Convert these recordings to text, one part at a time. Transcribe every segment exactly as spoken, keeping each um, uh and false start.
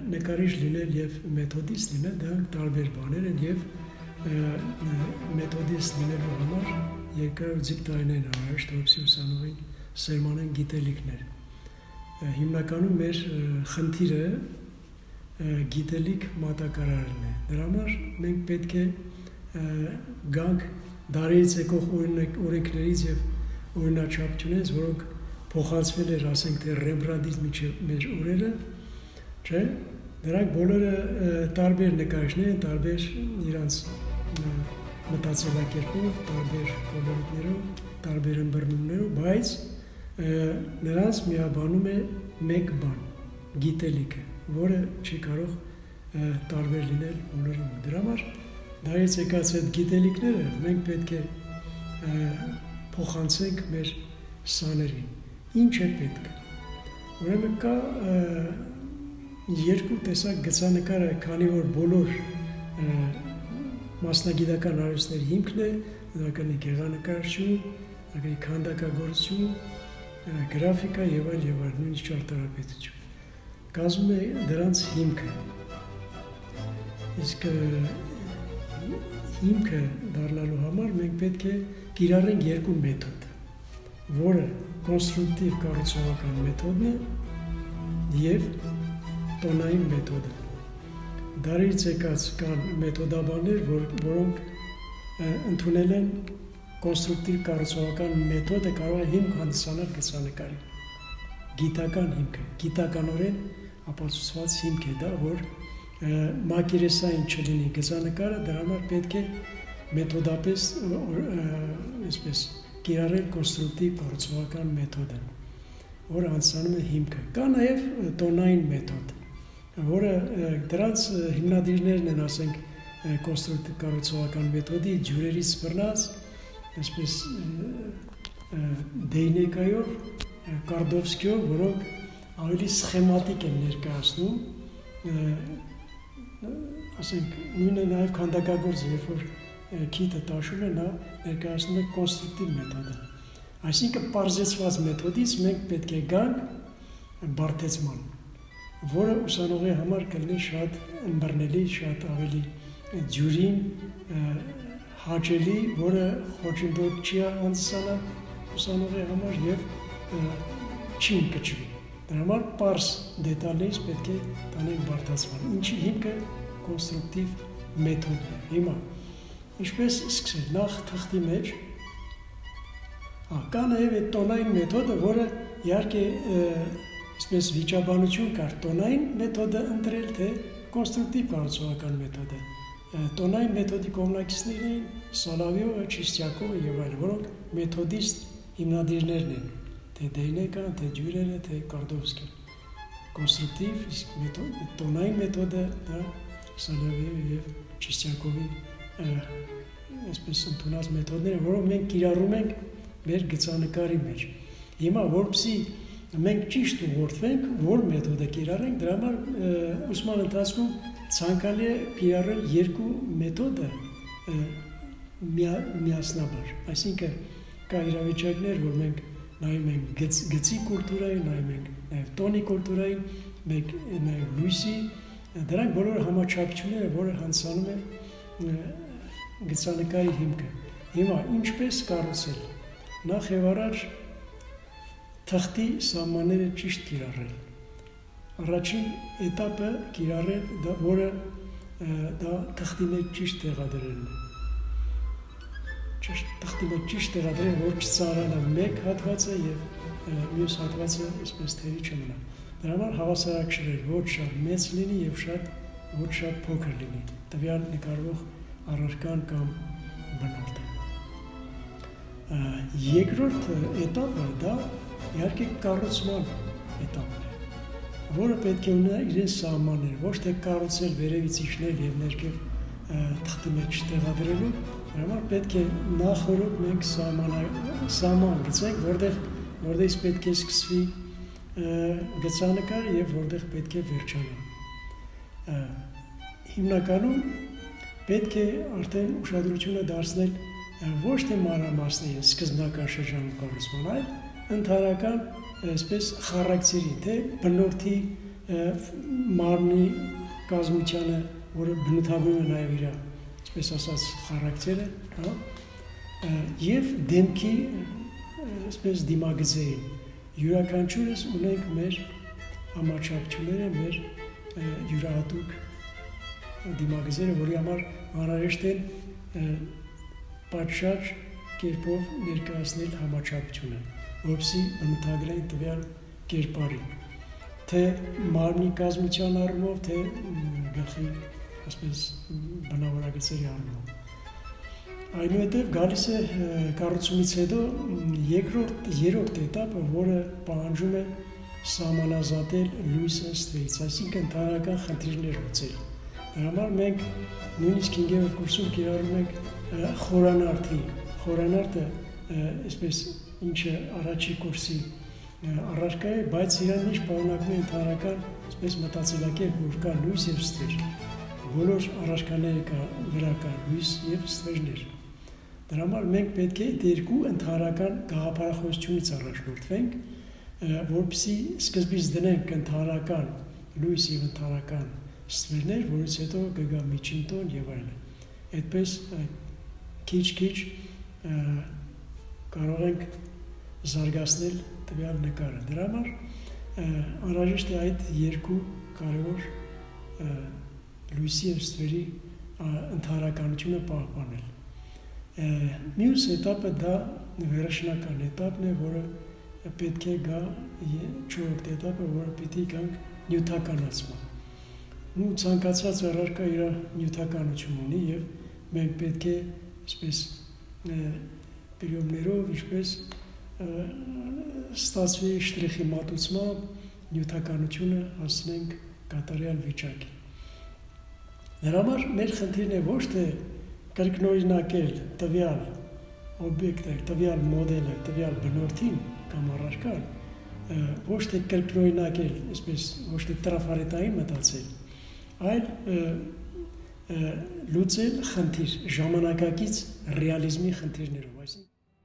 նկարիչ լինել եւ մեթոդիստ լինել դրանք տարբեր բաներ են եւ մեթոդիստ լինելու համար երկարաձիգ տարիներ անհրաժեշտ որպեսզի ուսանողին սերմանեն գիտելիքներ։ Հիմնականում մեր խնդիրը գիտելիք մատակարարելն է։ Դրա համար մենք պետք է գանք դարերից եկող օրենքներից եւ օրինաչափությունից, որոնք փոխանցվել էր, ասենք թե Ռեմբրանդտից մինչև մեր օրերը, չէ՞, դրանք բոլորը տարբեր նկարիչներ են, տարբեր իրանց մտածելակերպով, տարբեր կոլորիտներով, տարբեր ըմբռնումներով, բայց նրանց միաբանում է մեկ բան՝ գիտելիքը, որը չի կարող տարբեր լինել բոլորի մոտ։ Դրա համար դարից եկած այդ գիտելիքները մենք պետք է փոխանցենք մեր սաներին։ Ինչ է պետք։ Ուրեմն կա երկու տեսակ գծանկարը, քանի որ բոլոր մասնագիտական արվեստների հիմքն է, դա կլինի գեղանկարչություն, դա կլինի քանդակագործություն, գրաֆիկա եւ այլ եւ այլ, նույնիսկ ճարտարապետություն։ Կազմում է դրանց հիմքը։ Իսկ հիմքը դառնալու համար մենք պետք է կիրառենք երկու մեթոդ, որը կոնստրուկտիվ կառուցողական մեթոդն է եւ տոնային մեթոդը։ Դարից եկած կան մեթոդաբաններ, որ, որոնք ընդունել են կոնստրուկտիվ կառուցողական մեթոդը կարող է հիմք հանդիսանալ գծանկարի։ Գիտական հիմքը, գիտականորեն ապացուցված հիմք է դա, որ մակերեսային չլինի գծանկարը, դրա համար պետք է մեթոդապես այսպես կիրառել կոնստրուկտիվ կառուցողական մեթոդը, որը անցնում է հիմքը։ Կա նաև տոնային մեթոդ, որը դրանց հիմնադիրներն են, ասենք, կոնստրուկտիվ կառուցողական մեթոդի ջուրերից բռնած, այսպես Դեյնեկայով, Կարդովսկիով, որոնք ավելի սխեմատիկ են ներկայացնում, ասենք, նույնը նաև քանդակագործը, երբ որ քիթը տաշում է, նա ներկայացնում է կոնստրուկտիվ մեթոդը։ Այսինքն պարզեցված մեթոդից մենք պետք է գանք բարդեցման, որը ուսանողի համար կլինի շատ ըմբռնելի, շատ ավելի ջուրին, հաճելի, որը խոչընդոտ չի հանդիսանա ուսանողի համար եւ չի ընկճվի։ Դրա համար պարզ դետալներից պետք է տանենք բարդացման, ինչի հիմքը կոնստրուկտիվ մեթոդն է։ Հիմա ինչպես սկսել, նախ թղթի մեջ, կա նաև այդ տոնային մեթոդը, որը իհարկե այսպես վիճաբանություն կար, տոնային մեթոդը ընտրել, թե կոնստրուկտիվ կառուցողական մեթոդը։ Տոնային մեթոդի կողմնակիցներն էին Սոլովյովը, Չիստյակովը եւ այլն, որոնք մեթոդիստ հիմնադիրներն են, թե Դեյնեկան, թե Դյուրերը, թե Կարդովսկին։ Կոնստրուկտիվ, իսկ տոնային մեթոդը դա Սոլովյովի եւ Չիստյակովի այսպես ընդունած մեթոդները, որոնք մենք կիրառում ենք մեր գծանկարի մեջ։ Հիմա որպեսզի մենք ճիշտ ուղղորդվենք, որ մեթոդը կիրառենք, դրա համար ուսման ընթացքում ցանկալի է կիրառել երկու մեթոդը միասնաբար։ Այսինքն կա իրավիճակներ, որ մենք նայում ենք գծի կուլտուրային, նայում ենք նաև տոնի կուլտուրային, մենք նաև լույսի, դրանք բոլոր համաչափությունները, որը հանդիսանում է գծանկարի հիմքը։ Հիմա ինչպես կառուցել։ Նախ եւ առաջ թղթի սահմանները ճիշտ կիրառել։ Առաջին էտապը կիրառել, որը դա թղթի մեջ ճիշտ տեղադրելն է։ Թղթի մեջ ճիշտ տեղադրել, որ չծանրանա մեկ հատվածը եւ մյուս հատվածը այսպես թերի չմնա։ Դրա համար հավասարակշռել, ոչ շատ մեծ լինի եւ շատ ոչ շատ փոքր լինի։ Տվյալ նկարվող առարկան կամ բնորդը։ Երկրորդ էտապը դա իհարկե կառուցման էտապն է, որը պետք է ունենա իրեն սահմաններ, ոչ թե կառուցել վերևից իջնել եւ ներքև թղթի մեջ տեղադրելու, դրա համար պետք է նախորդ մենք սահման գծենք, որտեղ որտեղից պետք է սկսվի գծանկարը եւ որտեղ պետք է վերջանա։ Հիմնականում պետք է արդեն ուշադրությունը դարձնել ոչ թե մանրամասների սկզբնական շրջանում կառուցման, այլ ընդհանրական այսպես խարակտերի, թե բնորդի մարմնի կազմությանը, որը բնութագրում է նաև իր, այսպես ասած, խարակտերը, հա, եւ դեմքի, այսպես դիմագծերին։ Յուրաքանչյուրս ունենք մեր համաչափությունները, մեր յուրահատուկ դիմագծերը, որի համար անհրաժեշտ է պատշաճ կերպով ներկայացնել համաչափությունը, որպեսզի բնութագրեն տվյալ կերպարին, թե մարմնի կազմության առումով, թե գլխի, ասպես, բնավորագծերի առումով։ Այնուհետև գալիս է կառուցումից հետո երկրորդ, երրորդ էտապը, որը պահանջում է սահմանազատել լույսը ստվերից, այսինքն ընդհանրական խնդիրներ լուծել։ Դրա համար մենք նույնիսկ հինգերորդ կուրսում կիրառում ենք խորանարդի, խորանարդը, այսպես, ինչը առաջի կուրսի առարկա է, բայց իրան ինչ պարունակում է ընդհանրական, այսպես, մտածելակերպ, որ կա լույս և ստվեր։ Բոլոր առարկաները կա, վրա կա լույս և ստվերներ։ Դրա համար մենք պետք է այդ երկու ընդհանրական գաղափարախոսությունից առաջնորդվենք, որպեսզի սկզբից դնենք ընդհանրական լույս և ընդհանրական ստվերներ, որից հետո կգա միջին տոն և այլն։ Այդպես քիչ-քիչ կարող ենք զարգացնել տվյալ նկարը։ Դրա համար անհրաժեշտ է այդ երկու կարևոր լույսի և ստվերի ընդհանրականությունը պահպանել։ Մյուս էտապը դա վերջնական էտապն է, որը պետք է գա չորրորդ էտապը, որը պիտի գանք նյութականացման։ Ու ցանկացած առարկա իր նյութականություն ունի և մենք պետք է այսպես պրիոմներով, ինչպես ստացվի շտրիխի մատուցմամբ նյութականությունը հասնենք կատարյալ վիճակի։ Դրա համար մեր խնդիրն է ոչ թե կրկնօրինակել տվյալ օբյեկտը, տվյալ մոդելը, տվյալ բնորդին կամ առարկան, ոչ թե կրկնօրինակել, այսպես, ոչ թե տրաֆարետային մտածել, այլ լուծել խնդիր, ժամանակակից ռեալիզմի խնդիրներով, այսինքն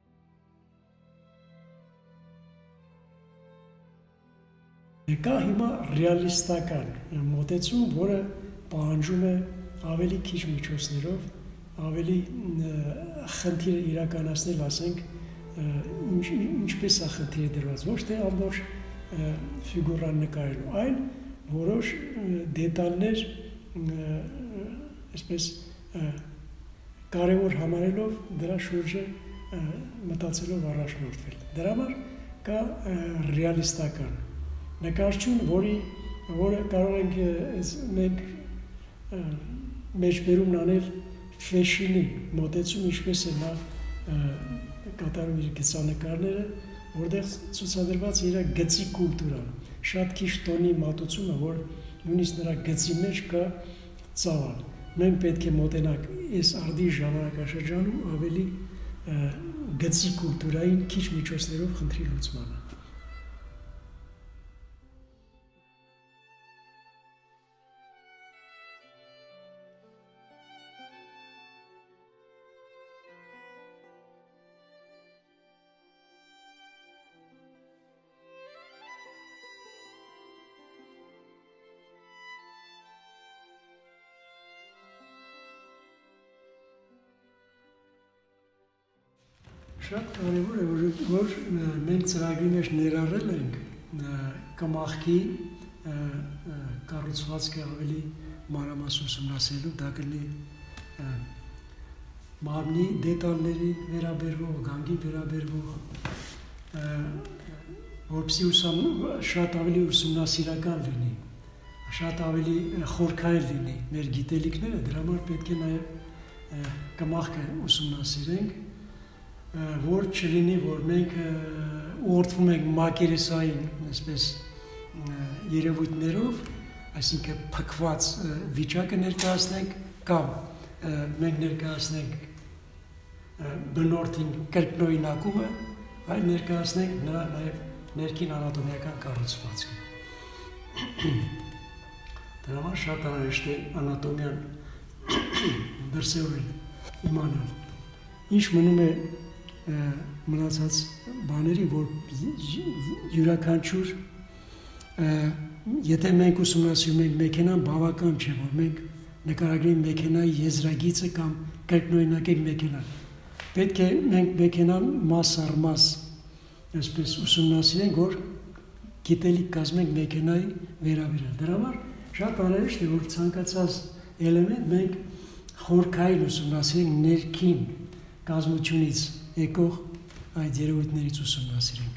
կա հիմա ռեալիստական մոտեցում, որը պահանջում է ավելի քիչ միջոցներով, ավելի խնդիրը իրականացնել, ասենք, ինչպես է խնդիրը դրված, ոչ թե ամբողջ ֆիգուրան նկարելու, այլ որոշ դետալներ, այսպես, կարևոր համարելով դրա շուրջը մտածելով առաջնորդվել։ Դրա համար կա ռեալիստական նկարչություն, որի, որը կարող ենք մենք մեջբերումն անել ֆեշինի մոտեցում, ինչպես է նա կատարում իր գծանկարները, որտեղ ցուցադրված է իր գծի կուլտուրան, շատ քիչ տոնի մատուցումը, որ նույնիսկ նրա գծի մեջ կա ծավալ։ Մենք պետք է մոտենանք այս արդի ժամանակաշրջանում ավելի գծի կուլտուրային քիչ միջոցներով խնդրի լուծմանը։ Շատ կարևոր է, որ մենք ծրագրի մեջ ներառել ենք կմախքի կառուցվածքը ավելի մանրամասն ուսումնասիրելու, դա կլինի մարմնի դետալների վերաբերվող, գանգի վերաբերվող, որպեսզի շատ ավելի ուսումնասիրական լինի, շատ ավելի խորքային լինի մեր գիտելիքները, դրա համար պետք է նաև կմախքը ուսումնասիրենք, որ չլինի, որ մենք ուղղորդվում ենք մակերեսային, այսպես, երևույթներով, այսինքն փքված վիճակը ներկայացնենք, կամ մենք ներկայացնենք բնորդին կրկնօրինակումը, այլ ներկայացնենք նրա նաև ներքին անատոմիական կառուցվածքը։ Դրա համար շատ անհրաժեշտ է անատոմիան դրսևորել, իմանալ։ Ինչ մնում է մնացած բաների, որ յուրաքանչյուր եթե մենք ուսումնասիրում ենք մեքենան, բավական չէ, որ մենք նկարագրենք մեքենայի եզրագիծը կամ կրկնօրինակենք մեքենան։ Պետք է մենք մեքենան մաս առ մաս այսպես ուսումնասիրենք, որ գիտելիք կազմենք մեքենայի վերաբերյալ։ Դրա համար շատ անհրաժեշտ է, որ ցանկացած էլեմենտ մենք խորքային ուսումնասիրենք, ներքին կազմությունից եկող այդ երևույթներից ուսումնասիրենք։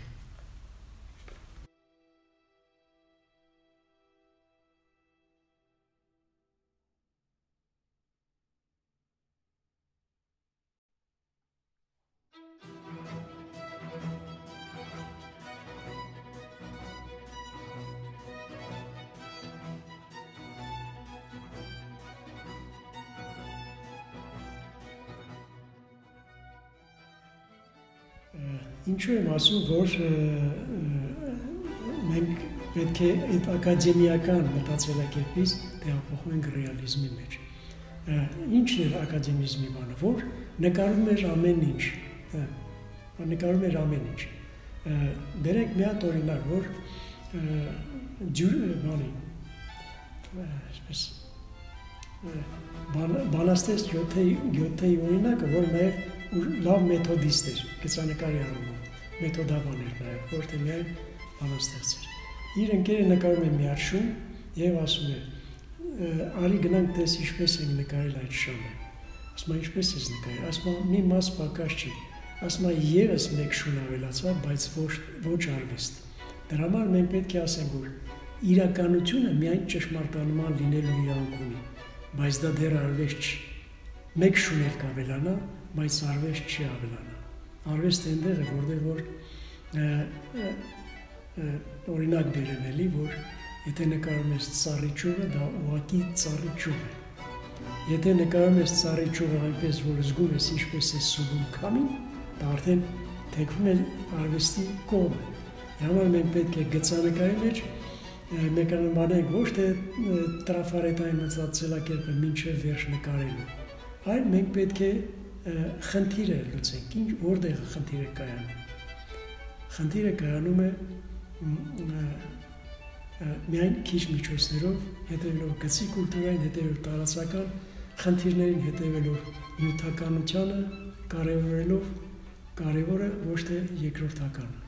Ինչու եմ ասում, որ մենք պետք է այդ ակադեմիական մտածելակերպից տեղափոխվենք ռեալիզմի մեջ։ Ինչն էր ակադեմիզմի բանը, որ նկարում էր ամեն ինչ, նկարում էր ամեն ինչ։ Բերենք մի հատ օրինակ, որ բանի, այսպես բանաստեղծ Գյոթեի օրինակը, որ նաև լավ մեթոդիստ էր, գծանկարի առումով, մեթոդաբան էր նաև, ոչ թե միայն բանաստեղծ էր։ Իր ընկերը նկարում է մի հատ շուն եւ ասում է. «Արի գնանք տես ինչպես ենք նկարել այդ շանը»։ Ասում է, «Ինչպես ես նկարել»։ Ասում է, «Մի մաս պակաս չի»։ Ասում է, «Եվս մեկ շուն ավելացավ, բայց ոչ արվեստ»։ Դրա համար մենք պետք է ասենք, որ իրականությունը միայն ճշմարտանման լինելու իրավունք ունի, բայց դա դեռ արվեստ չի։ Մեկ շուն էլ կավելանա, բայց արվեստ չի ավելանա։ Արվեստը այնտեղ է, որտեղ որ օրինակ բերեմ էլի, որ եթե նկարում ես ծառի ճյուղը, դա ուղղակի ծառի ճյուղ է։ Եթե նկարում ես ծառի ճյուղը այնպես, որ զգում ես ինչպես է սուգում քամին, դա արդեն թեքվում է արվեստի կողմը։ Դրա համար մենք պետք է գծանկարի մեջ մեկանանանք ոչ թե տրաֆարետային մտածելակերպը մինչև վերջ նկարելու, այլ մենք պետք է խնդիրը լուծենք, ինչ որտեղ խնդիրը կայանում։ Խնդիրը կայանում է միայն քիչ միջոցներով, հետևելով գծի կուլտուրային, հետևելով տարածական խնդիրներին, հետևելով նյութականությանը, կարևորելով կարևորը ոչ թե երկրորդականը։